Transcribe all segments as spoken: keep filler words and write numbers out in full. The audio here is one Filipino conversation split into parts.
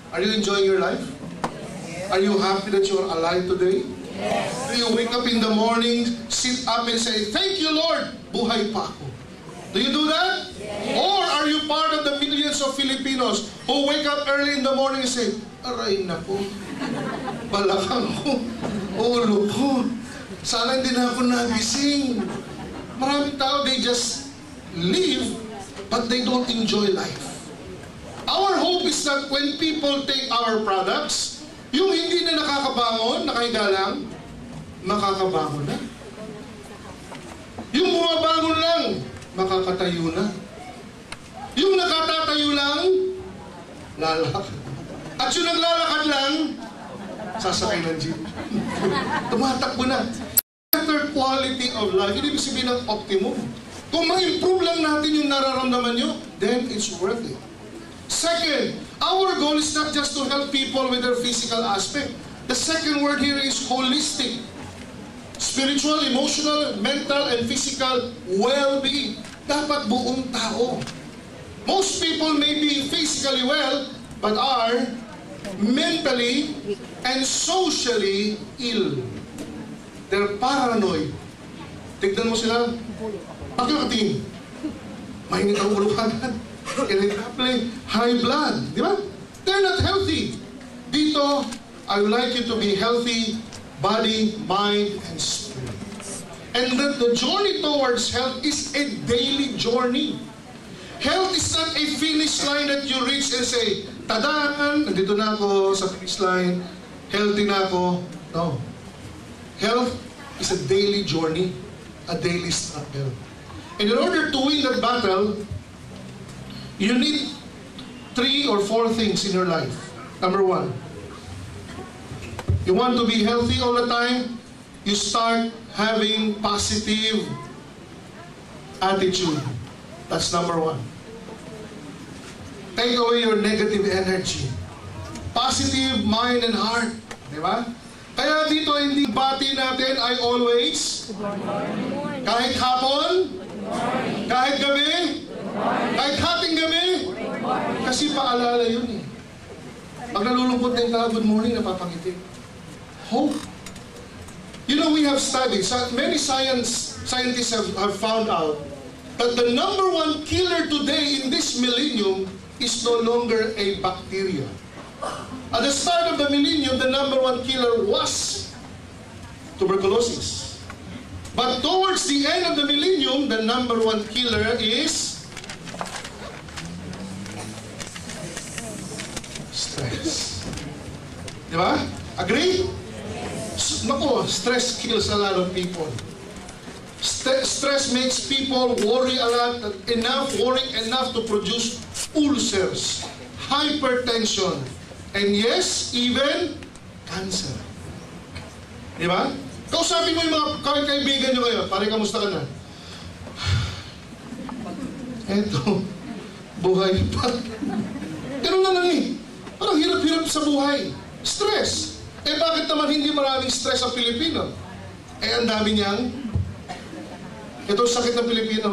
Are you enjoying your life? Are you happy that you are alive today? Yes. Do you wake up in the morning, sit up and say, "Thank you, Lord, buhay pa ako"? Do you do that? Yes. Or are you part of the millions of Filipinos who wake up early in the morning and say, "Aray na po, balakang ko, ulo ko, sana hindi na ako nagising"? Maraming tao, they just live, but they don't enjoy life. Our hope is that when people take our products, yung hindi na nakakabangon, nakahiga lang, makakabangon na. Yung bumabangon lang, makakatayo na. Yung nakatatayo lang, lalakad. At yung naglalakad lang, sasakay ng jeep. Tumatakbo na. Better quality of life. Hindi ibig sabihin ng optimum. Kung ma-improve lang natin yung nararamdaman nyo, then it's worth it. Second, our goal is not just to help people with their physical aspect. The second word here is holistic. Spiritual, emotional, mental, and physical well-being. Dapat buong tao. Most people may be physically well, but are mentally and socially ill. They're paranoid. Tignan mo sila. Bakit nakatingin? Mainit ang ulo agad. Irritable, high blood. Di ba? They're not healthy. Dito, I would like you to be healthy, body, mind, and spirit. And that the journey towards health is a daily journey. Health is not a finish line that you reach and say, "Tadaan, nandito na ako sa finish line, healthy na ako." No. Health is a daily journey, a daily struggle. And in order to win that battle, you need three or four things in your life. Number one, you want to be healthy all the time, you start having positive attitude. That's number one. Take away your negative energy. Positive mind and heart. Diba? Kaya dito hindi bati natin, I always, kahit hapon, kahit gabi, kahit hating gabi, kasi paalala yun eh. Pag nalulungkot na yung tao, good morning, napapangiti. Hope. You know, we have studied, many science scientists have, have found out that the number one killer today in this millennium is no longer a bacteria. At the start of the millennium, the number one killer was tuberculosis. But towards the end of the millennium, the number one killer is stress. Di ba? Agree? Naku, stress kills a lot of people. St stress makes people worry a lot, enough, worry enough to produce ulcers, hypertension, and yes, even cancer. Di ba? Kausapin mo yung mga kaibigan nyo ngayon. Pare, kamusta ka na? Eto, buhay pa. Ganun na lang eh. Parang hirap-hirap sa buhay. Stress. Eh bakit naman hindi maraming stress ang Pilipino? Eh ang dami niyang, ito sakit ng Pilipino,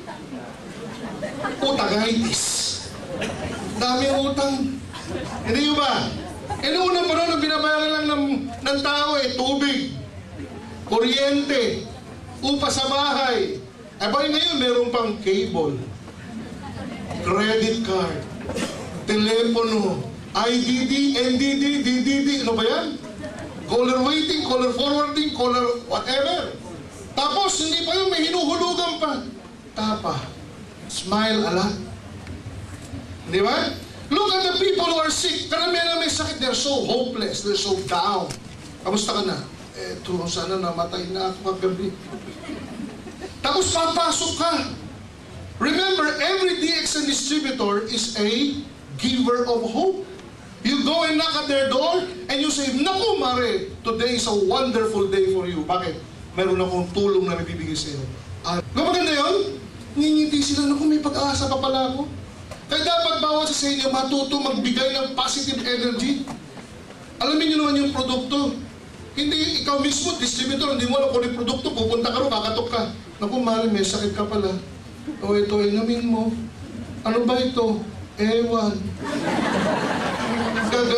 utang-itis. Dami ang utang. Hindi nyo ba? Eh noong unang panahon, binabayaran lang ng, ng tao eh, tubig, kuryente, upa sa bahay. Eh ba ngayon, meron pang cable, credit card, telepono, I D D, N D D, D D D, ano ba yan? Caller waiting, caller forwarding, caller whatever. Tapos, hindi pa yun, may hinuhulugan pa. Tapa. Smile a lot. Di ba? Look at the people who are sick. Karamihan na may sakit, they're so hopeless, they're so down. Kamusta ka na? Eh, tulong sana namatay na ako kagabi. Tapos papasok ka. Remember, every D X N distributor is a giver of hope. You go and knock at their door and you say, "Naku, Mare, today is a wonderful day for you." Bakit? Meron akong tulong na may bibigay sa iyo. Ah, maganda yun? Ngingiti sila, "Naku, may pag-asa pa pala ako." Kaya dapat bawat sa inyo matuto magbigay ng positive energy. Alamin nyo naman yung produkto. Hindi ikaw mismo, distributor, hindi mo alam kung yung produkto, pupunta ka rin, kakatok ka. "Naku, Mare, may sakit ka pala. O ito, inumin mo. Ano ba ito? Ewan." Gaga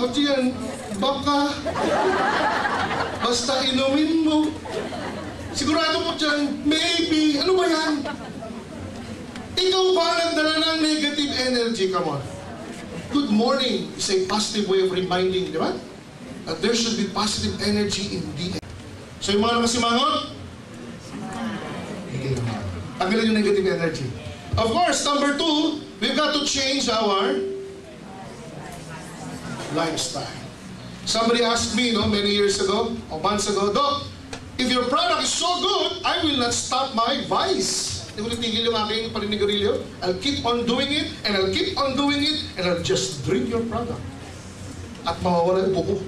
Bakit yan? Baka. Basta inumin mo. Sigurado mo dyan, maybe. Ano ba yan? Ikaw ba nagdala ng negative energy? Come on. Good morning is a positive way of reminding, di ba? That there should be positive energy in the air. So yung mga nakasimangot, hindi naman. Tanggalin yung negative energy. Of course, number two, we've got to change our lifestyle. Somebody asked me, no, many years ago, or months ago, Doc, if your product is so good, I will not stop my vice. Hindi ko natigil yung aking paninigarilyo. I'll keep on doing it, and I'll keep on doing it, and I'll just drink your product. At mawawala yung buko.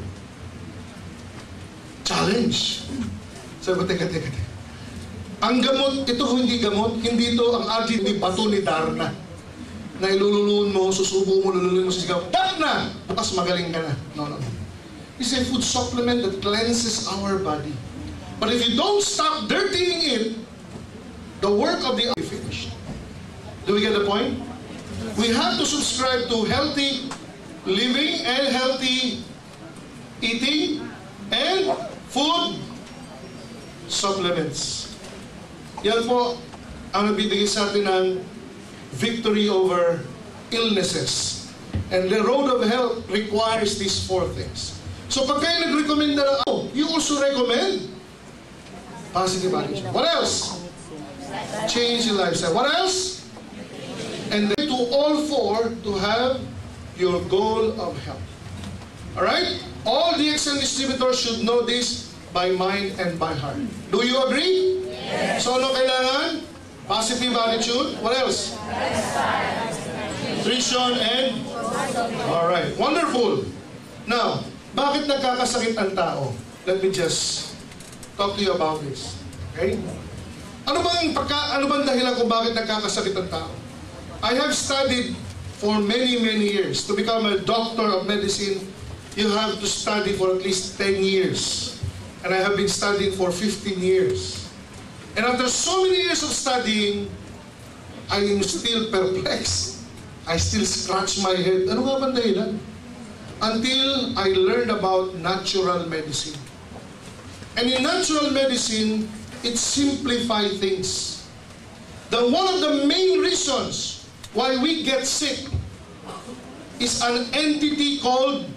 Challenge. Sabi ko, teka, teka, teka. Ang gamot, ito hindi gamot, hindi ito ang R G, hindi bato ni Darna. Na ilululuin mo, susubo mo, lululuin mo, sisigaw, tap na! Bukas magaling ka na. No, no, no. It's a food supplement that cleanses our body. But if you don't stop dirtying it, the work of the will be finished. Do we get the point? We have to subscribe to healthy living and healthy eating and food supplements. Yan po ang nagbibigay sa atin ng victory over illnesses. And the road of health requires these four things. So pag kayo nag-recommend na, oh, you also recommend positive attitude. What else? Change your lifestyle. What else? And then to all four to have your goal of health. Alright? All D X M distributors should know this by mind and by heart. Do you agree? Yes. So ano kailangan? Positive attitude. What else? Nutrition and? Alright. Wonderful. Now, bakit nagkakasakit ang tao? Let me just talk to you about this. Okay? Ano bang, pagka, ano bang dahilan kung bakit nagkakasakit ang tao? I have studied for many, many years. To become a doctor of medicine, you have to study for at least ten years. And I have been studying for fifteen years. And after so many years of studying, I am still perplexed. I still scratch my head. Ano nga bang dahilan? Until I learned about natural medicine. And in natural medicine, it simplifies things. The one of the main reasons why we get sick is an entity called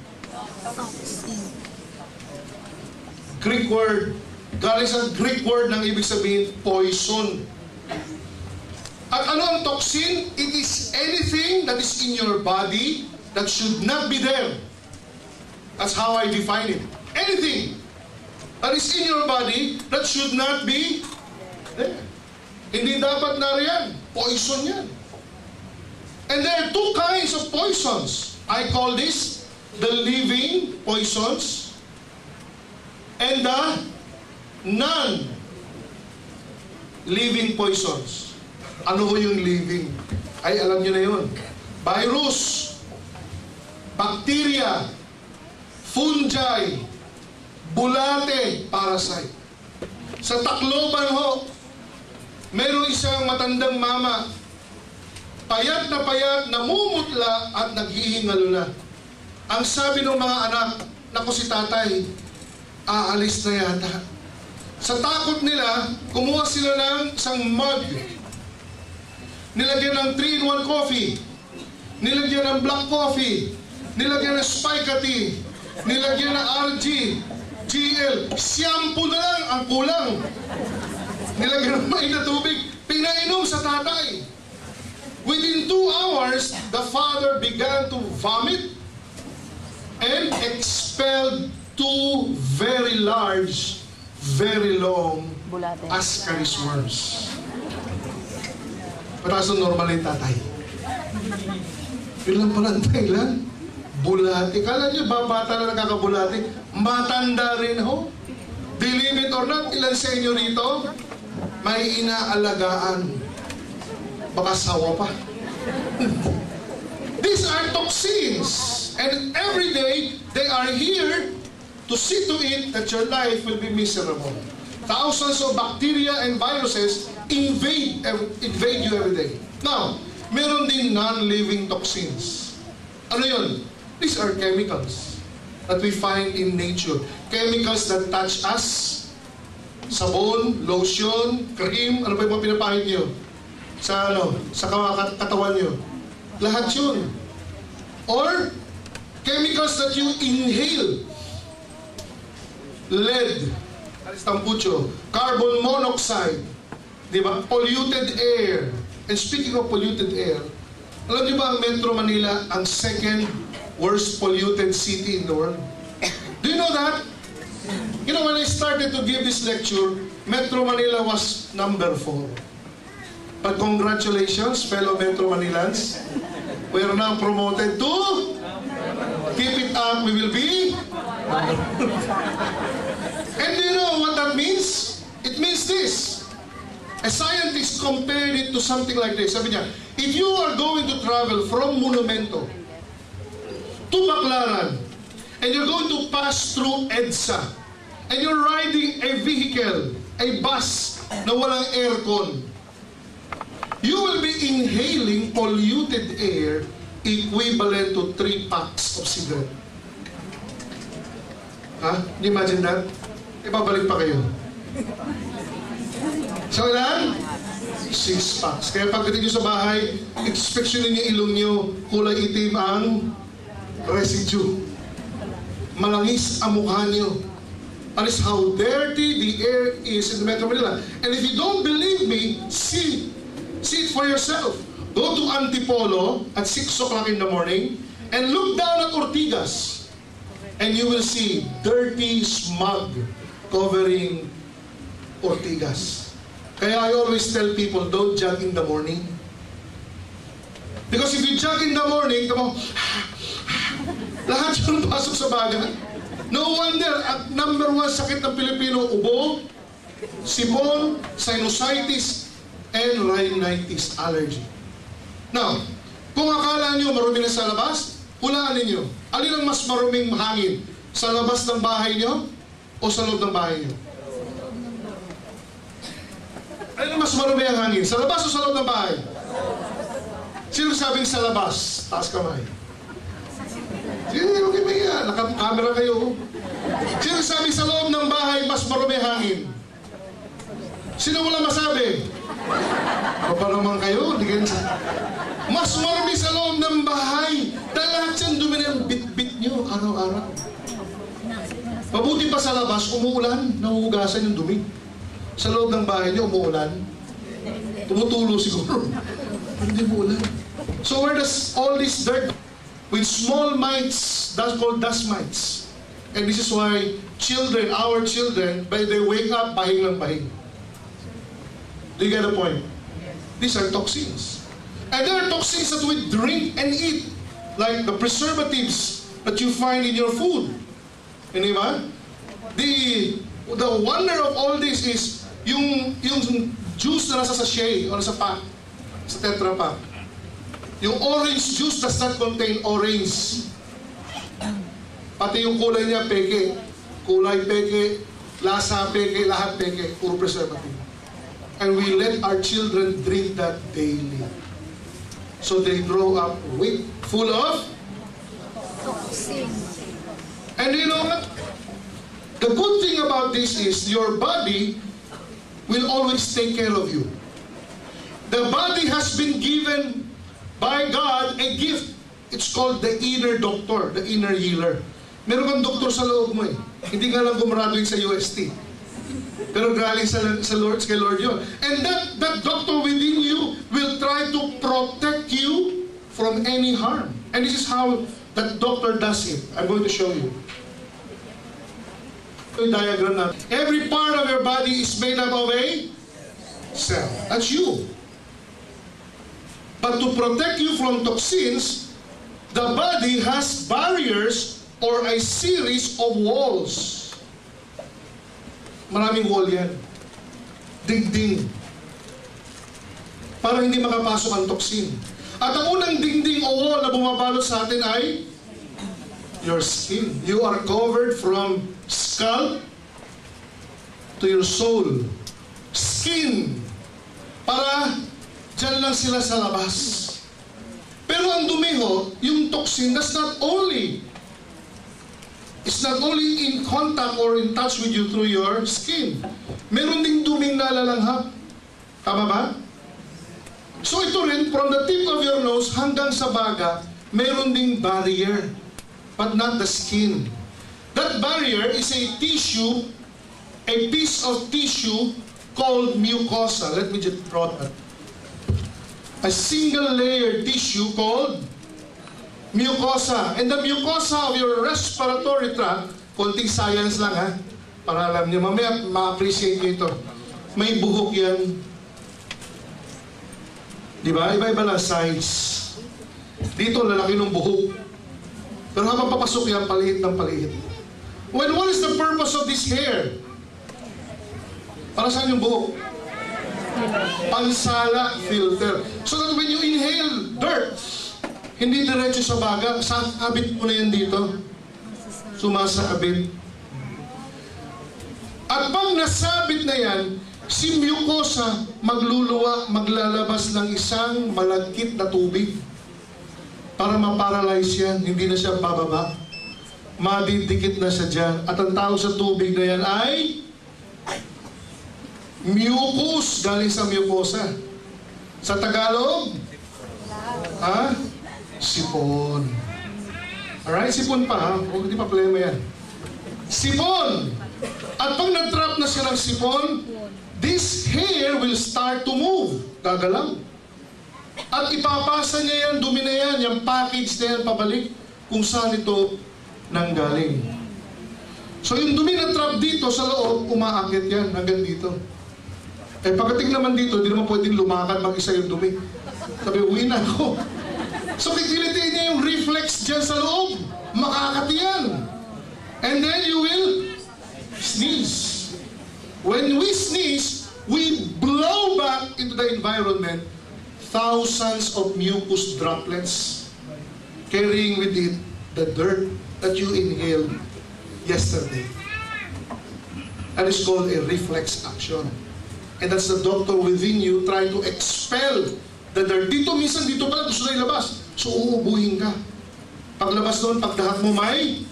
Greek word. Galing sa Greek word ng ibig sabihin poison. At ano ang toxin? It is anything that is in your body that should not be there. That's how I define it. Anything that is in your body that should not be there. Hindi dapat nariyan. Poison yan. And there are two kinds of poisons. I call this the living poisons and the non-living poisons. Ano ho yung living? Ay, alam nyo na yun. Virus, bacteria, fungi, bulate, parasite. Sa Tacloban ho, mayroong isang matandang mama, payat na payat, namumutla at naghihingalo na. Ang sabi ng mga anak, naku si tatay, aalis na yata. Sa takot nila, kumuha sila ng isang mug. Nilagyan ng three in one coffee. Nilagyan ng black coffee. Nilagyan ng spikety. Nilagyan ng R G, G L. Shampoo na lang ang kulang. Nilagyan ng mainit na tubig. Pinainom sa tatay. Within two hours, the father began to vomit and expelled two very large, very long ascaris worms. Paraso normal yung tatay. Yun lang pala ang dahilan. Bulate. Kala nyo ba bata na nakakabulate? Matanda rin ho. Believe it or not, ilan sa inyo rito may inaalagaan. Baka sawa pa. These are toxins. And every day, they are here to see to it that your life will be miserable. Thousands of bacteria and viruses invade, invade you every day. Now, meron din non-living toxins. Ano yun? These are chemicals. that we find in nature. Chemicals that touch us. Sabon, lotion, cream, ano ba yung mga pinapahid nyo? Sa ano, sa katawan nyo. Lahat yun. Or, chemicals that you inhale. Lead, tampucho, carbon monoxide, di ba? Polluted air. And speaking of polluted air, alam niyo ba ang Metro Manila ang second worst polluted city in the world? Do you know that? You know, when I started to give this lecture, Metro Manila was number four. But congratulations, fellow Metro Manilans. We are now promoted to keep it up, we will be. And do you know what that means? It means this. A scientist compared it to something like this. Sabi niya, if you are going to travel from Monumento to Baclaran, and you're going to pass through EDSA, and you're riding a vehicle, a bus na walang aircon, you will be inhaling polluted air equivalent to three packs of cigarette. Ha? Can you imagine that? Ibabalik pa kayo. So ilan? Six packs. Kaya pagdating nyo sa bahay, inspeksyonin niyo ilong nyo, kulay itim ang residue. Malangis ang mukha nyo. That is how dirty the air is in the Metro Manila. And if you don't believe me, see, see it for yourself. Go to Antipolo at six o'clock in the morning and look down at Ortigas. And you will see dirty smog covering Ortigas. Kaya I always tell people, don't jog in the morning. Because if you jog in the morning, come on, lahat yung pasok sa baga. No wonder, at number one sakit ng Pilipino, ubo, sipon, sinusitis, and rhinitis allergy. Now, kung akala nyo marumi na sa labas, hulaan ninyo. Alin ang mas maruming hangin? Sa labas ng bahay nyo o sa loob ng bahay nyo? Alin ang mas marumi ang hangin? Sa labas o sa loob ng bahay? Sino sabing sa labas? Taas kamay. Sige, huwag kayo maya. Naka-camera kayo. Sino sabing sa loob ng bahay mas marumi ang hangin? Sino wala masabi? O pa naman kayo? Hindi kayo mas marami sa loob ng bahay. Dahil lahat yan dumi na yung bit-bit nyo araw-araw. Mabuti pa sa labas, umuulan, nahuhugasan yung dumi. Sa loob ng bahay nyo, umuulan. Tumutulo siguro. Hindi umuulan. So where does all this dirt with small mites, that's called dust mites. And this is why children, our children, by they wake up, bahing lang bahing. Do you get the point? These are toxins. And there are toxins that we drink and eat, like the preservatives that you find in your food. Hindi ba? The, the wonder of all this is yung, yung juice na nasa sachet o nasa pack, sa Tetra Pak. Yung orange juice does not contain orange. Pati yung kulay niya, peke. Kulay peke, lasa peke, lahat peke. Puro preservative. And we let our children drink that daily. So they grow up with, full of toxins. And you know what? The good thing about this is your body will always take care of you. The body has been given by God a gift. It's called the inner doctor, the inner healer. Meron kang doktor sa loob mo eh. Hindi ka lang gumraduate sa U S T. Pero galing sa, sa Lord, kay Lord yun. And that, that doctor within you will try to protect you from any harm. And this is how that doctor does it. I'm going to show you. Yung diagram na. Every part of your body is made up of a cell. That's you. But to protect you from toxins, the body has barriers or a series of walls. Maraming wall yan. Dingding. Para hindi makapasok ang toxin. At ang unang dingding o wall na bumabalot sa atin ay your skin. You are covered from scalp to your soul. Skin. Para dyan lang sila sa labas. Pero ang dumi ho, yung toxin does not only is not only in contact or in touch with you through your skin. Meron ding duming nalalanghap. Tama ba? So ito rin, from the tip of your nose hanggang sa baga, meron ding barrier, but not the skin. That barrier is a tissue, a piece of tissue called mucosa. Let me just draw that. A single layer tissue called mucosa. And the mucosa of your respiratory tract, konting science lang ha, para alam niyo, mamaya ma-appreciate niyo ito. May buhok yan. Di ba? Iba-iba lang size. Dito, lalaki ng buhok. Pero habang papasok yan, paliit ng paliit. Well, what is the purpose of this hair? Para saan yung buhok? Pansala filter. So that when you inhale dirt, hindi diretso sa baga, sabit mo na yan dito. Sumasabit. At pag nasabit na yan, si mucosa magluluwa, maglalabas ng isang malagkit na tubig para ma-paralyze yan. Hindi na siya bababa. Madidikit na siya dyan. At ang tawag sa tubig na yan ay mucus, galing sa mucosa. Sa Tagalog? Ha? Sipon. Alright, sipon pa ha. Huwag di pa problema yan. Sipon! At pag na-trap na siya ng sipon, this hair will start to move. Gagalaw. At ipapasa niya yan, dumi na yan, yung package na yan pabalik kung saan ito nanggaling. So yung dumi na trap dito sa loob, umaakit yan hanggang dito. Eh pagdating naman dito, hindi naman pwedeng lumakad mag-isa yung dumi. Sabi, uwi na ako. So kikilitiin niya yung reflex dyan sa loob. Makakati yan. And then you will sneeze. When we sneeze, we blow back into the environment thousands of mucus droplets carrying with it the dirt that you inhaled yesterday. That is called a reflex action. And that's the doctor within you trying to expel the dirt. Dito, minsan dito pala gusto na ilabas. So, uubuhin ka. Paglabas doon, pagdahat mo may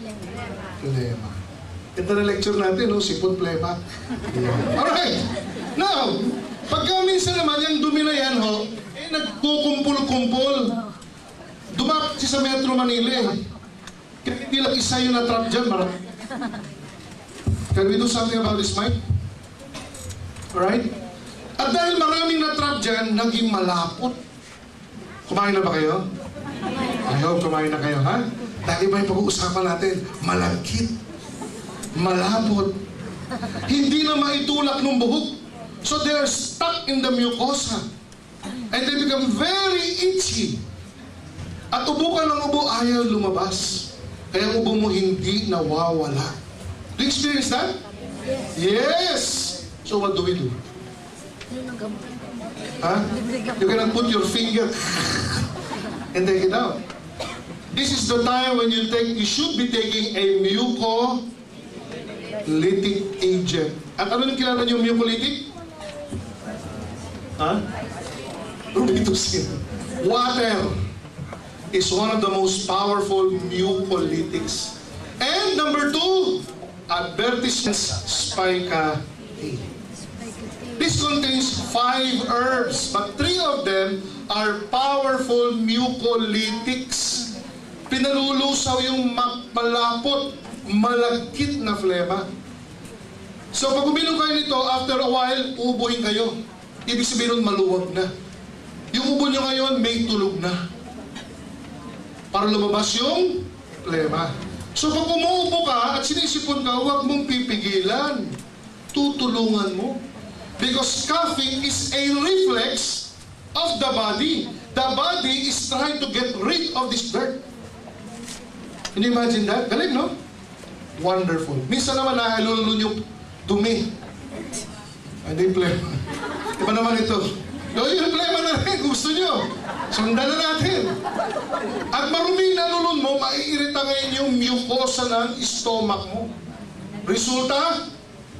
plema. Ito na lecture natin, no? Sipon plema. Alright. Now, pagka minsan naman, yung dumi na yan, ho, eh, nagkukumpul-kumpul. Dumakit sa Metro Manila, eh. Kaya hindi lang isa yung na-trap dyan, marami. Can we do something about this, Mike? Alright? At dahil maraming na-trap dyan, naging malapot. Kumain na ba kayo? I hope kumain na kayo, ha? Dahil ba yung pag-uusapan natin? Malagkit. Malapot. Hindi na maitulak ng buhok. So they are stuck in the mucosa. And they become very itchy. At ubo ka ng ubo, ayaw lumabas. Kaya ang ubo mo hindi nawawala. Do you experience that? Yes! So what do we do? Huh? You cannot put your finger and take it out. This is the time when you take, you should be taking a mucolytic agent. At ano yung kilala niyo mucolytic? Huh? Robitussin. Water is one of the most powerful mucolytics. And number two, advertisements spica tea. This contains five herbs, but three of them are powerful mucolytics. Pinalulusaw yung malapot, malagkit na flema. So pag uminom kayo nito, after a while, uubuhin kayo. Ibig sabihin nun, maluwag na. Yung ubo nyo ngayon, may tulog na. Para lumabas yung flema. So pag umuubo ka at sinisipon ka, huwag mong pipigilan. Tutulungan mo. Because coughing is a reflex of the body. The body is trying to get rid of this dirt. Can you imagine that? Galing, no? Wonderful. Minsan naman nahalulun yung dumi. Hindi plema. Iba naman ito. So, yung plema na rin. Gusto nyo. Sundan na natin. At maruming nalulun mo, maiirita ngayon yung mucosa ng stomach mo. Resulta?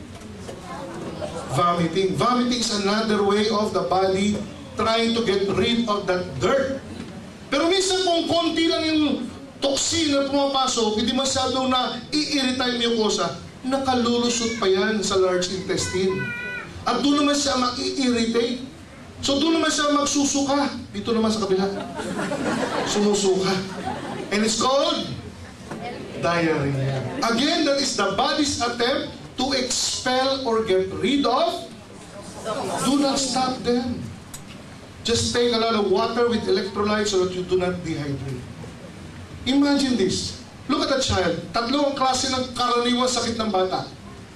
Vomiting. Vomiting is another way of the body trying to get rid of that dirt. Pero minsan kung konti lang yung toxin na pumapasok, hindi masyadong na i-irrita yung mucosa, nakalulusot pa yan sa large intestine. At doon naman siya mag-i-irritate. So doon naman siya magsusuka. Dito naman sa kabila. Sumusuka. And it's called diarrhea. Again, that is the body's attempt to expel or get rid of. Do not stop them. Just take a lot of water with electrolytes so that you do not dehydrate. Imagine this. Look at a child. Tatlo ang klase ng karaniwang sakit ng bata.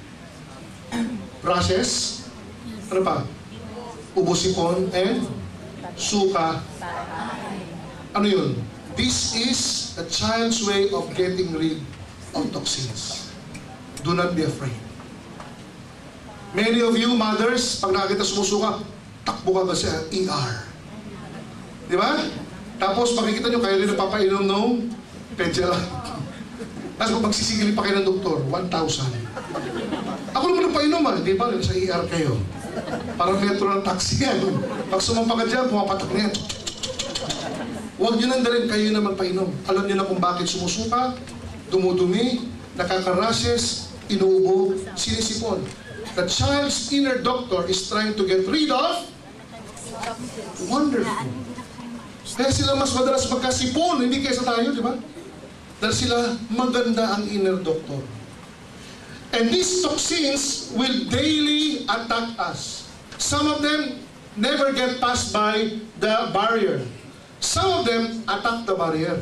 Rashes. Ano pa? Ubo-sipon and suka. Ano yun? This is a child's way of getting rid of toxins. Do not be afraid. Many of you mothers, pag nakita sumusuka, takbo ka ba sa E R? Di ba? Tapos makikita nyo kayo rin napapainom ng Pedialyte. Tapos kung magsisigili pa kayo ng doktor, one thousand. Ako naman napainom ah, di ba? Sa E R kayo. Parang metro ng taxi yan. Pag sumampa ka dyan, pumapatak na yan. Huwag nyo nang dalhin kayo na magpainom. Alam nyo na kung bakit sumusuka, dumudumi, nakaka-rashes, inuubo, sinisipon. The child's inner doctor is trying to get rid of. Wonderful. Kaya sila mas madalas magkasipon, hindi kaysa tayo, di ba? Dahil sila maganda ang inner doctor. And these toxins will daily attack us. Some of them never get passed by the barrier. Some of them attack the barrier.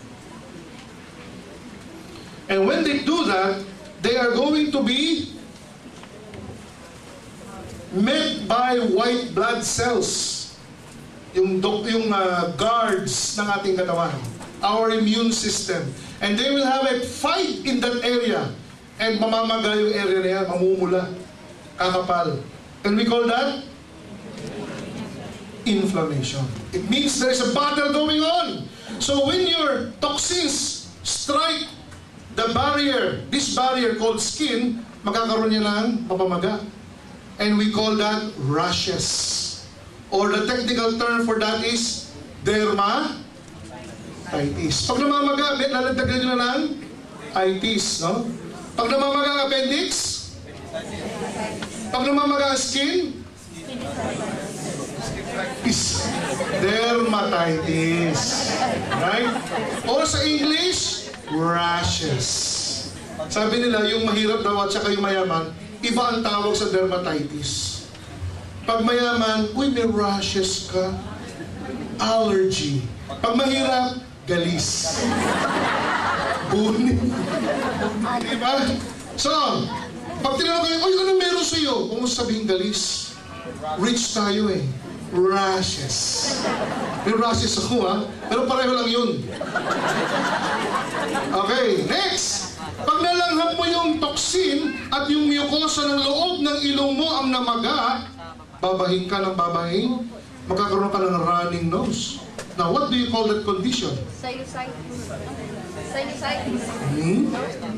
And when they do that, they are going to be met by white blood cells. Yung, yung uh, guards ng ating katawan. Our immune system. And they will have a fight in that area. And mamamaga yung area na yan, mamumula, kakapal. And we call that inflammation. It means there is a battle going on. So when your toxins strike the barrier, this barrier called skin, magkakaroon niya ng papamaga. And we call that rashes. Or the technical term for that is dermatitis. Pag namamaga, lalagdagan nyo na ng itis, no? Pag namamaga ang appendix, pag namamaga ang skin, is dermatitis. Right? Or sa English, rashes. Sabi nila, yung mahirap daw at saka yung mayaman, iba ang tawag sa dermatitis. Pag mayaman, uy, may rashes ka. Allergy. Pag mahirap, galis. Buni. Diba? So, pag tinanong kayo, uy, ano meron sa'yo? Kung mo sabihin galis, rich tayo eh. Rashes. May rashes ako ha, pero pareho lang yun. Okay, next. Pag nalanghap mo yung toxin at yung mucosa ng loob ng ilong mo ang namaga, babahin ka ng babahin, magkakaroon ka ng running nose. Now, what do you call that condition? Sinusitis. Sinusitis. Hmm?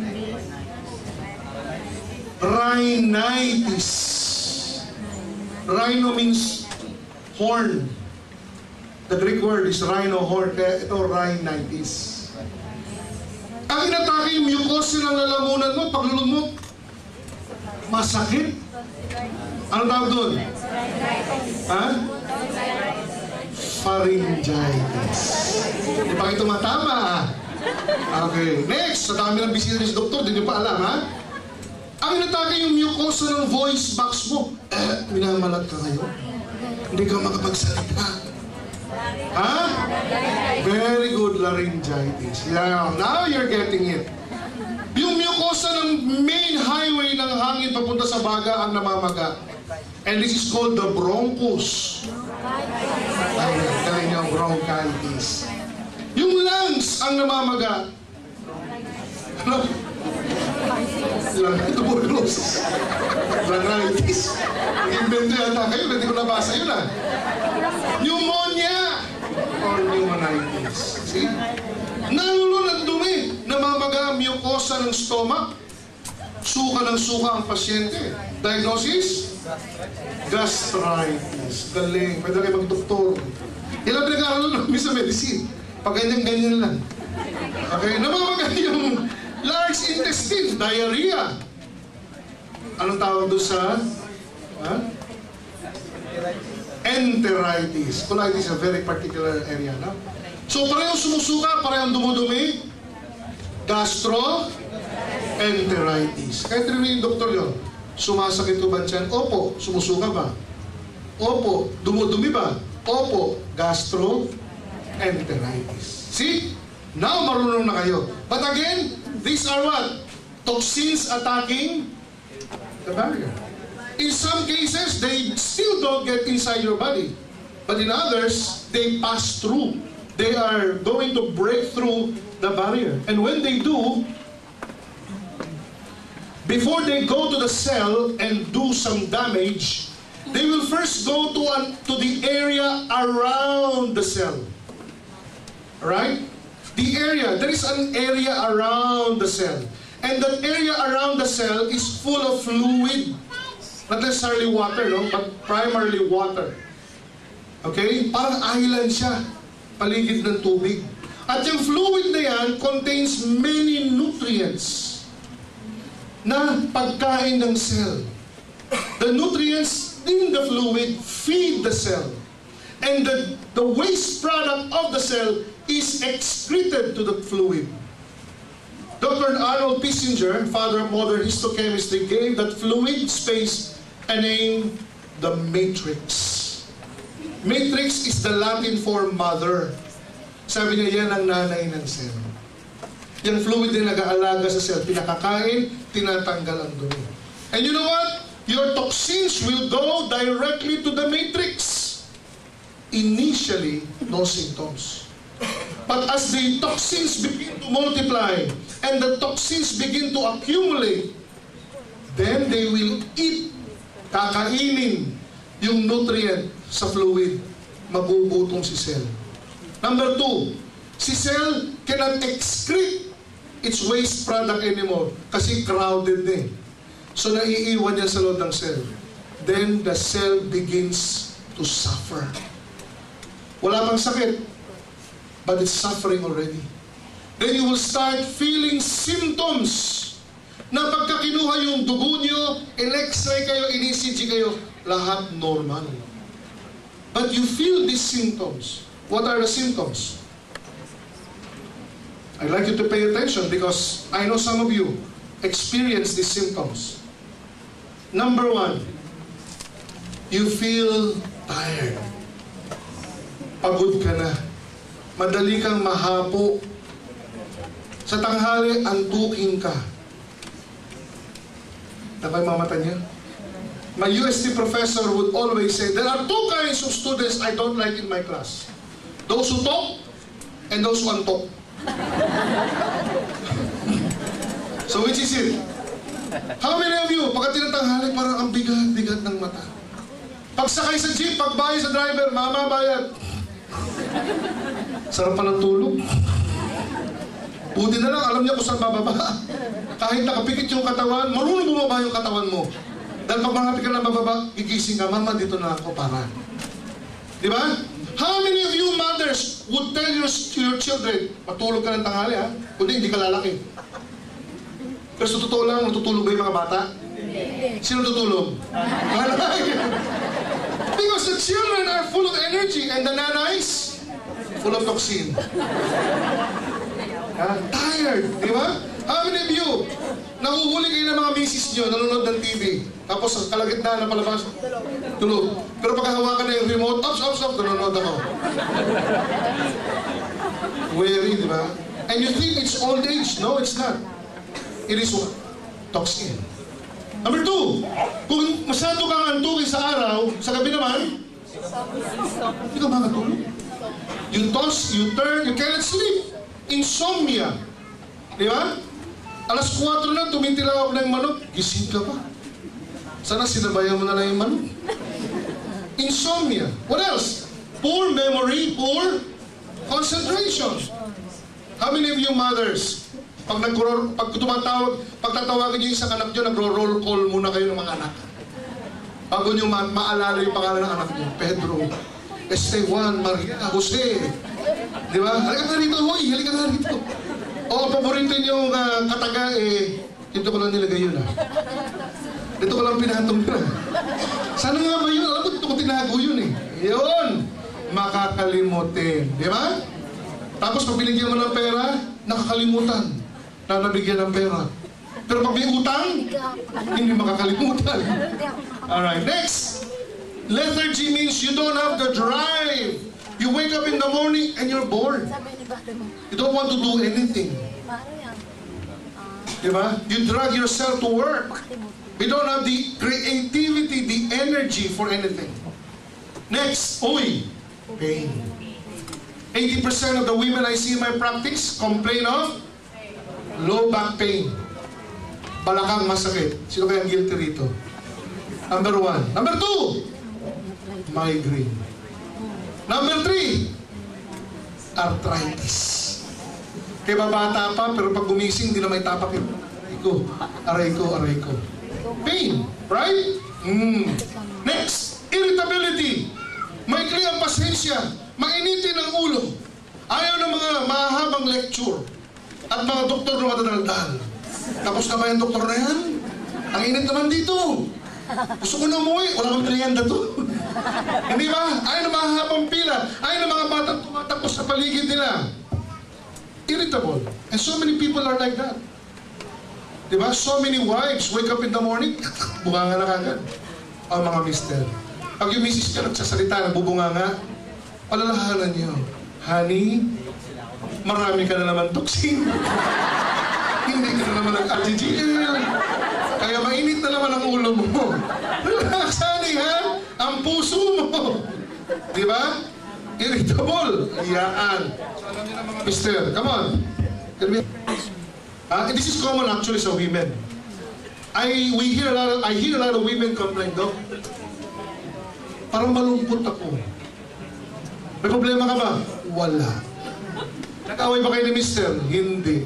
Rhinitis. Rhino means horn. The Greek word is rhino, horn. Kaya ito, rhinitis. Ang inatake yung mucosa ng lalamunan mo, paglulog mo, masakit. Ano tawag doon? Ha? Pharyngitis. Hindi pa kayo tumatama, ha? Okay. Next, sa dami ng bisita ni si doktor, hindi nyo pa alam, ha? Ang inatake yung mucosa ng voice box mo. Eh, minamalat ka ngayon. Hindi ka makapagsalita. Ha? Very good, laryngitis. Yeah, now you're getting it. Yung mucosa ng main highway ng hangin papunta sa baga ang namamaga. And this is called the bronchus. Ay, kaya niyo ang bronchitis. Yung lungs ang namamaga. Ano? Lang, tuberculosis. Laryngitis. Invento yata kayo, hindi ko nabasa yun ah. Pneumonia or pneumonitis. See? Nalulunod dumi, namamaga ang mucosa ng stomach. Suka ng suka ang pasyente. Diagnosis? Gastritis. Galing. Pwede kayo mag-doktor. Ilang pinag-aaral namin sa medicine. Pag ganyan-ganyan lang. Okay, namamaga yung large intestine, diarrhea. Anong tawag doon sa? Ha? Enteritis. Colitis is a very particular area, no? So, parehong sumusuka, parehong dumudumi. Gastroenteritis. Kahit rin yung doktor yun. Sumasakit ko ba dyan? Opo. Sumusuka ba? Opo. Dumudumi ba? Opo. Gastroenteritis. See? Now, marunong na kayo. But again, these are what? Toxins attacking the barrier. In some cases, they still don't get inside your body. But in others, they pass through. They are going to break through the barrier. And when they do, before they go to the cell and do some damage, they will first go to, an, to the area around the cell. Right? The area, there is an area around the cell. And that area around the cell is full of fluid. Not necessarily water, no? But primarily water. Okay? Parang island siya. Paligid ng tubig. At yung fluid na yan contains many nutrients na pagkain ng cell. The nutrients in the fluid feed the cell. And the, the waste product of the cell is excreted to the fluid. Doctor Arnold Pissinger, father of modern histochemistry, gave that fluid space a name, the matrix. Matrix is the Latin for mother. Sabi niya, yan ang nanay ng cell. Yung fluid na nag-aalaga sa cell, pinakakain, tinatanggal ang dumi. And you know what? Your toxins will go directly to the matrix. Initially, no symptoms. But as the toxins begin to multiply and the toxins begin to accumulate, then they will eat, kakainin yung nutrient sa fluid, magugutong si cell. Number two, si cell cannot excrete its waste product anymore kasi crowded na eh. So naiiwan niya sa loob ng cell. Then the cell begins to suffer. Wala pang sakit, but it's suffering already. Then you will start feeling symptoms na pagka kinuha yung dugo nyo, in-x-ray kayo, in-E C G kayo, lahat normal. But you feel these symptoms. What are the symptoms? I'd like you to pay attention because I know some of you experience these symptoms. Number one, you feel tired. Pagod ka na. Madali kang mahapo. Sa tanghali, antukin ka. Tapay mamata niya. My U S T professor would always say, there are two kinds of students I don't like in my class. Those who talk and those who untalk. So which is it? How many of you, pagka tinatanghali, parang ang bigat-bigat ng mata? Pagsakay sa jeep, pagbayad sa driver, mama, bayad. Sarap pa ng tulog. Buti na lang, alam niya kung saan bababa. Kahit nakapikit yung katawan, marunong bumaba yung katawan mo. Dahil pag marapit ka na bababa, gigising ka, mama, dito na ako para. Di ba? How many of you mothers would tell your, your children, matulog ka ng tanghali ha? Kundi hindi ka lalaki. Pero sa totoo lang, natutulog ba yung mga bata? Sino tutulog? Because the children are full of energy and the nanais, full of toxin. Uh, tired, di ba? How many of you, nahuhuli kayo ng mga misis nyo, nanonood ng T V, tapos sa kalagitnaan na palabas, tulog. Pero pagkahawakan na yung remote, ops, ops, ops, nanonood ako. Weary, di ba? And you think it's old age. No, it's not. It is what? Toxin. Number two, kung masyado kang antukin sa araw, sa gabi naman, hindi ka makatulog. You toss, you turn, you cannot sleep. Insomnia. Di ba? Alas kwatro na, tumitila ako ng manok, gising ka pa. Sana sinabayan mo na lang yung manok. Insomnia. What else? Poor memory, poor concentration. How many of you mothers, pag, pag tumatawag, pag tatawagan niyo isang anak niyo, nagro-roll call muna kayo ng mga anak. Bago niyo ma maalala yung pangalan ng anak niyo, Pedro, Esteban, Maria, Jose. Di ba? Halika nga rito, hoy, halika nga rito. Oo, paborito yung uh, kataga, eh, dito ko lang nilagay yun, ah. Dito ko lang pinatong yun, ah. Sana nga ba yun? Alam ko, dito ko tinago yun, eh. Yun! Makakalimutin. Di ba? Tapos pag binigyan mo ng pera, nakakalimutan na nabigyan ng pera. Pero pag may utang, hindi makakalimutan. Alright, next! Lethargy means you don't have the drive. You wake up in the morning and you're bored. You don't want to do anything. Diba? You drag yourself to work. You don't have the creativity, the energy for anything. Next, uy, pain. eighty percent of the women I see in my practice complain of low back pain. Balakang masakit. Sino kaya guilty rito? Number one. Number two, migraine. Number three, arthritis. Kaya babata pa, pero pag gumising, hindi na may tapak yun. Aray ko, aray ko, aray ko. Pain, right? Mm. Next, irritability. Maikli ang pasensya. Mainitin ang ulo. Ayaw ng mga mahabang lecture. At mga doktor na matadaldal. Tapos na ba yung doktor na yan? Ang init naman dito. Gusto ko na umuwi. Wala kang merienda to. Hindi ba? Ayaw ng mahabang pila. Ayaw ng mga batang tumatakos sa paligid nila. Irritable. And so many people are like that. Diba? So many wives wake up in the morning, bunganga na kagad. O mga mister. Pag yung misis ka nagsasalita, nagbubunganga, palalahanan niyo. Honey, marami ka na naman toxin. Hindi ka na naman nag-R G G L. Kaya mainit na naman ang ulo mo. Relax, honey, ha? Ang puso mo. Diba? Irritable. Iyaan. Mister, come on. Tell me. Uh, and this is common actually sa women. I we hear a lot of, I hear a lot of women complain, Doc. Parang malungkot ako. May problema ka ba? Wala. Nag-away ba kayo ni Mister? Hindi.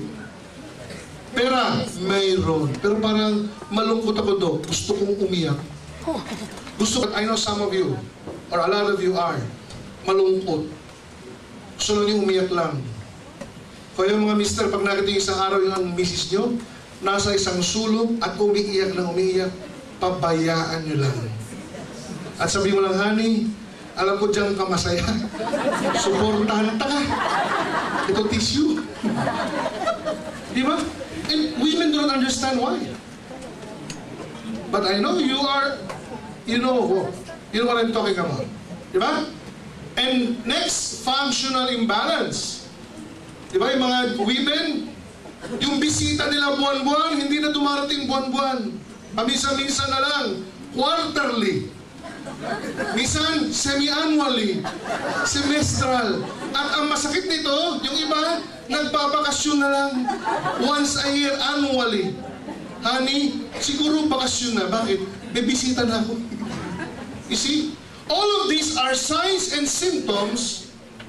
Pera? Mayroon. Pero parang malungkot ako, Doc. Gusto kong umiyak. Gusto ko, I know some of you, or a lot of you are, malungkot. Gusto lang yung umiyak lang. Kaya mga mister, pag nakita yung isang araw yung misis nyo, nasa isang sulok at umiiyak lang umiiyak, pabayaan nyo lang. At sabi mo lang, honey, alam ko dyan ka masaya. Suportahan ta ka. Ito tissue. Di ba? And women don't understand why. But I know you are, you know, you know what I'm talking about. Di ba? And next, functional imbalance. Di ba yung mga women, yung bisita nila buwan-buwan, hindi na dumarating buwan-buwan. Pamisa-misa na lang, quarterly. Minsan, semi-annually, semestral. At ang masakit nito, yung iba, nagbabakasyon na lang. Once a year, annually. Honey, siguro bakasyon na. Bakit? May bisita na ako. You see? All of these are signs and symptoms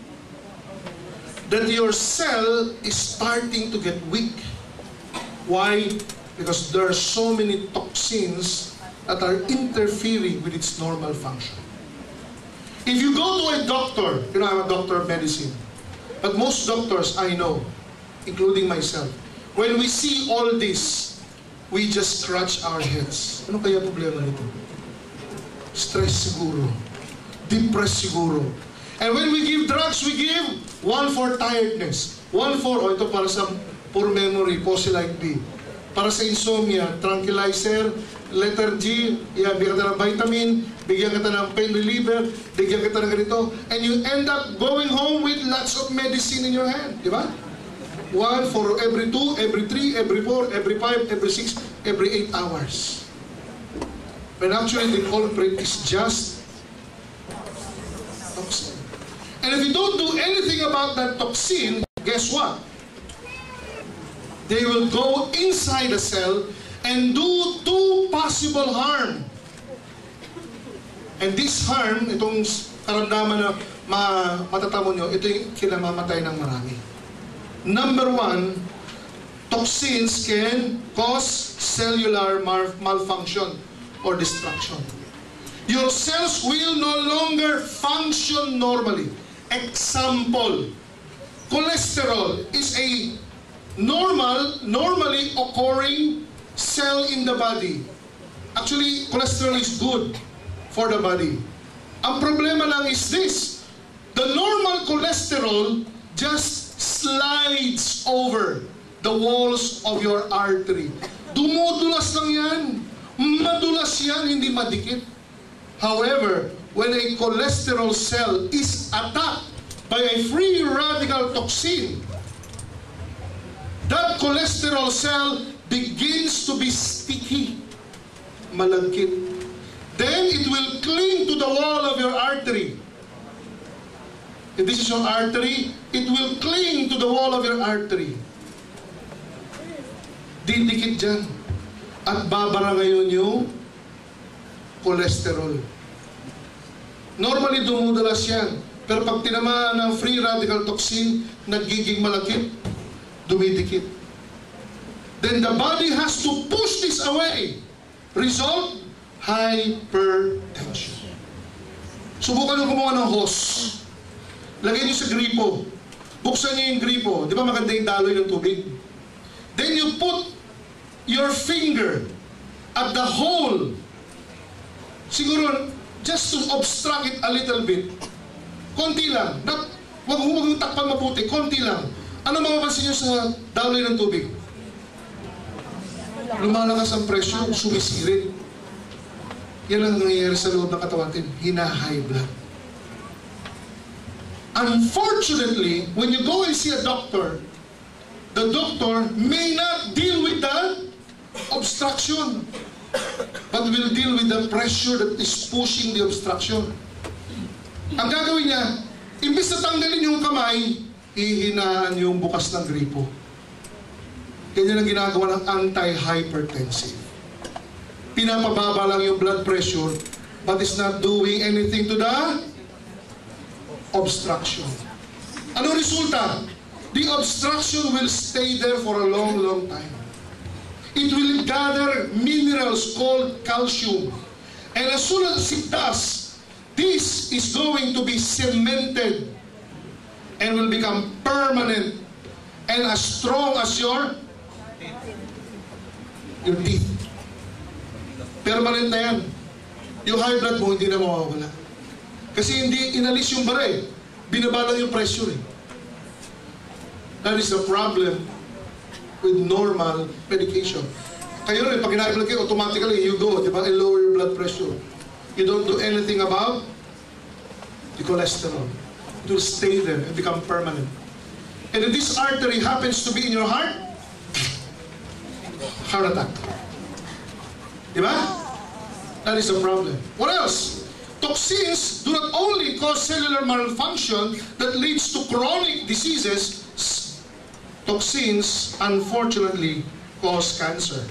that your cell is starting to get weak. Why? Because there are so many toxins that are interfering with its normal function. If you go to a doctor, you know, I'm a doctor of medicine, but most doctors I know, including myself, when we see all this, we just scratch our heads. Ano kaya problema nito? Stress siguro. Depressed siguro. And when we give drugs, we give one for tiredness, one for, oh, ito para sa poor memory, Posylite B. Para sa insomnia, tranquilizer, letter G, yeah, bigyan kita ng vitamin, bigyan kita ng pain reliever, bigyan kita ng ganito, and you end up going home with lots of medicine in your hand, di ba? One for every two, every three, every four, every five, every six, every eight hours. When actually the culprit is just toxin. And if you don't do anything about that toxin, guess what? They will go inside the cell and do two possible harm. And this harm, itong karamdaman na ma matatamo nyo, ito yung kinamamatay ng marami. Number one, toxins can cause cellular malfunction or destruction. Your cells will no longer function normally. Example, cholesterol is a normal, normally occurring cell in the body. Actually, cholesterol is good for the body. Ang problema lang is this: the normal cholesterol just slides over the walls of your artery. Dumudulas lang yan. Madulas yan, hindi madikit. However, when a cholesterol cell is attacked by a free radical toxin, that cholesterol cell begins to be sticky, malagkit. Then it will cling to the wall of your artery. If this is your artery, it will cling to the wall of your artery. Didikit dyan. At babara ngayon yung cholesterol. Normally dumudulas yan. Pero pag tinamaan ng free radical toxin, nagiging malakit, dumidikit. Then the body has to push this away. Result, hypertension. Subukan nyo kumuha ng hose. Lagay nyo sa gripo. Buksan nyo yung gripo. Di ba maganda yung daloy ng tubig? Then you put your finger at the hole. Siguro, just to obstruct it a little bit. Konti lang. Not, wag huwag yung takpan maputi. Konti lang. Ano mapapansin nyo sa daloy ng tubig? Lumalakas ang presyo, sumisirit. Yan ang nangyayari sa loob ng katawan natin. Hina-high blood. Unfortunately, when you go and see a doctor, the doctor may not deal with the obstruction, but will deal with the pressure that is pushing the obstruction. Ang gagawin niya, imbis na tanggalin yung kamay, hihinaan yung bukas ng gripo. Ganyan ang ginagawa ng anti-hypertensive. Pinapababa lang yung blood pressure, but is not doing anything to the obstruction. Ano resulta? The obstruction will stay there for a long, long time. It will gather minerals called calcium. And as soon as it does, this is going to be cemented and will become permanent and as strong as your your teeth. Permanent na yan. Yung high blood mo, hindi na mawawala. Kasi hindi inalis yung bara eh. Binabalang yung pressure eh. That is the problem with normal medication. Kayo rin, pag hina-blood kayo, automatically you go, di ba, and lower your blood pressure. You don't do anything about the cholesterol. It will stay there and become permanent. And if this artery happens to be in your heart, heart attack. Di ba? That is the problem. What else? Toxins do not only cause cellular malfunction that leads to chronic diseases. Toxins, unfortunately, cause cancer.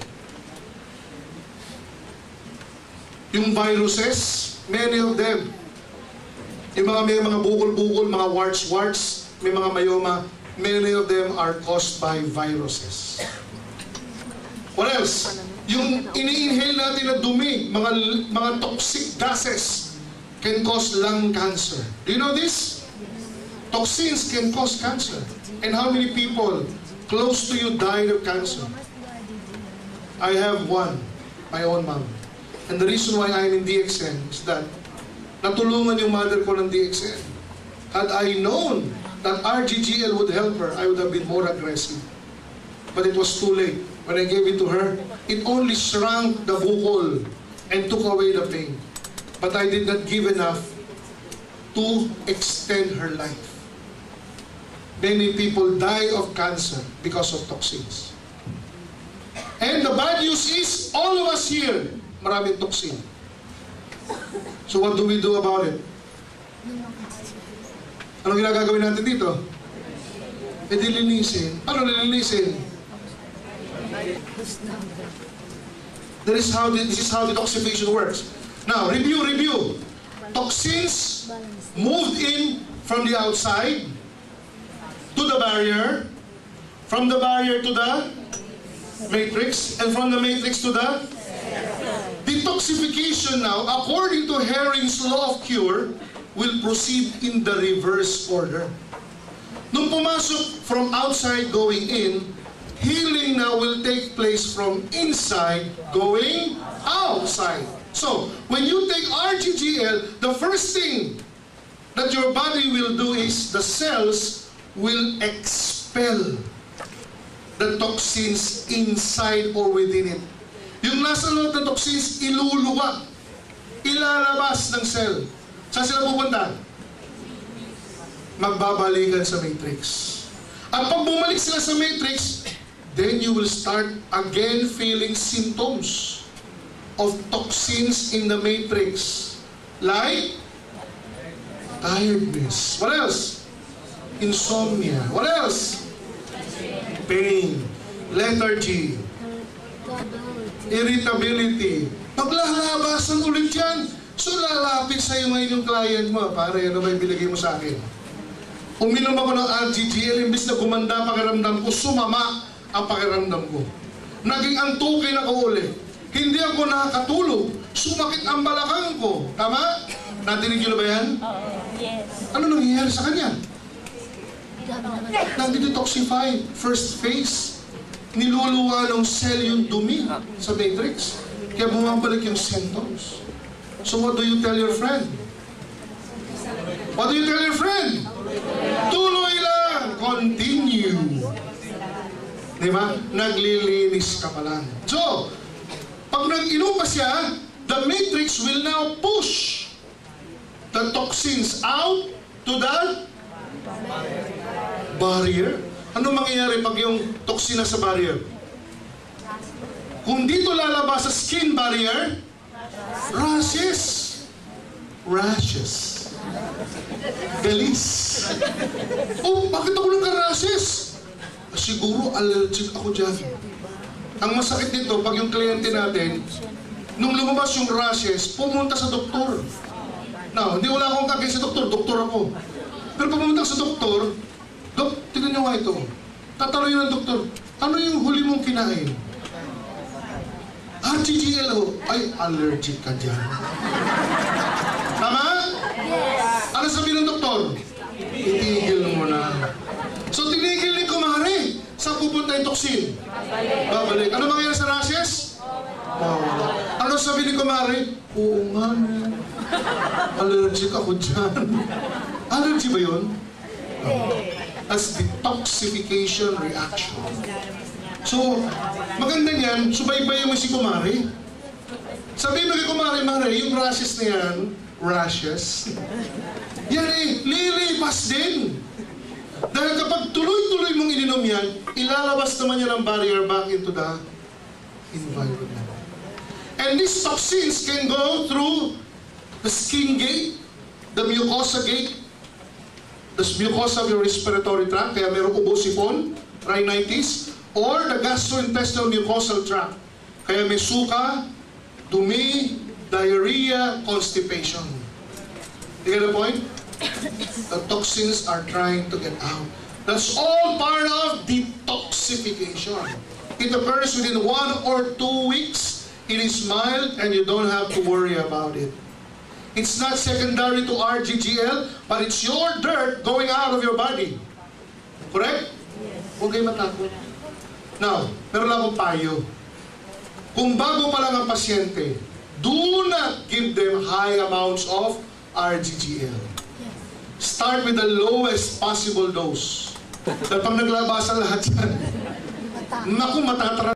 Yung viruses, many of them, yung mga may mga bukol-bukol, mga warts-warts, may mga myoma, many of them are caused by viruses. What else? Yung ini-inhale natin na dumi, mga, mga toxic gases, can cause lung cancer. Do you know this? Toxins can cause cancer. And how many people close to you died of cancer? I have one, my own mom. And the reason why I'm in D X N is that natulungan yung mother ko ng D X N. Had I known that R G G L would help her, I would have been more aggressive. But it was too late. When I gave it to her, it only shrunk the bukol and took away the pain. But I did not give enough to extend her life. Many people die of cancer because of toxins. And the bad news is, all of us here, maraming toxin. So what do we do about it? Anong ginagagawin natin dito? E di linisin. Ano lilinisin? That is how the, this is how detoxification works. Now, review, review. Toxins moved in from the outside to the barrier, from the barrier to the matrix, and from the matrix to the detoxification now, according to Hering's law of cure, will proceed in the reverse order. Nung pumasok from outside going in, healing now will take place from inside going outside. So, when you take R G G L, the first thing that your body will do is the cells will expel the toxins inside or within it. Yung nasa loob ng toxins, iluluwa, ilalabas ng cell. Saan sila pupunta? Magbabalikan sa matrix. At pag bumalik sila sa matrix, then you will start again feeling symptoms of toxins in the matrix. Like tiredness. What else? Insomnia. What else? Pain. Lethargy. Irritability. Paglalabasan ulit yan. So lalapit sa'yo ngayon yung client mo. Pare, ano ba yung binigay mo sa akin? Uminom ako ng R G G L, imbis na gumanda pakiramdam ko, sumama ang pakiramdam ko. Naging antukin ako ulit. Hindi ako nakakatulog. Sumakit ang balakang ko. Tama? Natinig nyo na ba yan? Oo, yes. Ano nangyayari sa kanya? Nag-detoxify. First phase. Niluluwa ng cell yung dumi sa matrix. Kaya bumabalik yung symptoms. So what do you tell your friend? What do you tell your friend? Tuloy lang. Continue. Diba? Naglilinis ka pa lang. So, pag nag-inom pa siya, the matrix will now push the toxins out to the barrier. Ano mangyayari pag yung toxin na sa barrier? Kung dito lalabas sa skin barrier, rashes. Rashes. Galis. Oh, bakit ako nagka-rashes? Siguro allergic ako dyan. Ang masakit nito, pag yung kliyente natin, nung lumabas yung rashes, pumunta sa doktor. Now, hindi wala akong kagay sa doktor, doktor ako. Pero pag pumunta sa doktor, Dok, tignan nyo nga ito. Tatanungin ng doktor, ano yung huli mong kinain? R G G L O. Ay, allergic ka dyan. Tama? Yes. Ano sabihin ng doktor? Itigil mo na. So, tinigil ni kumare. Saan pupunta yung toxin? Babalik. Ano mangyayari sa rashes? Oh. Ano sabi ni kumare? Oo nga. Allergic ako dyan. Allergy ba yun? Oh. As detoxification reaction. So, maganda niyan, subaybayan mo si kumare. Sabihin mo kay kumare, Mare, yung rashes na yan, rashes, yan eh, lilipas din. Dahil kapag tuloy-tuloy mong ininom yan, ilalabas naman yan ang barrier back into the environment. And these toxins can go through the skin gate, the mucosa gate, the mucosa of your respiratory tract, kaya mayroong ubo sipon, rhinitis, or the gastrointestinal mucosal tract, kaya may suka, dumi, diarrhea, constipation. You get the point? The toxins are trying to get out. That's all part of detoxification. It occurs within one or two weeks. It is mild and you don't have to worry about it. It's not secondary to R G G L, but it's your dirt going out of your body. Correct? Yes. Huwag kayo matakot. Now, meron lang akong payo. Kung bago pa lang ang pasyente, do not give them high amounts of R G G L. Start with the lowest possible dose. Dahil pag naglabas ang lahat yan, naku, matatra